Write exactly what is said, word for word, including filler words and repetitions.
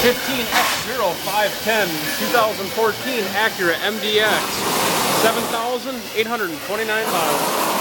fifteen X zero five ten twenty fourteen Acura M D X, seven thousand eight hundred twenty-nine miles.